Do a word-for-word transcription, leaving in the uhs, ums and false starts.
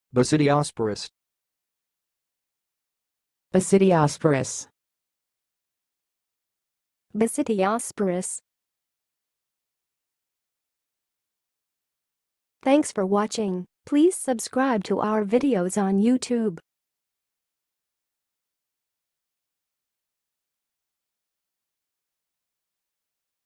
basidiosporous, basidiosporous, basidiosporous. Thanks for watching. Please subscribe to our videos on YouTube.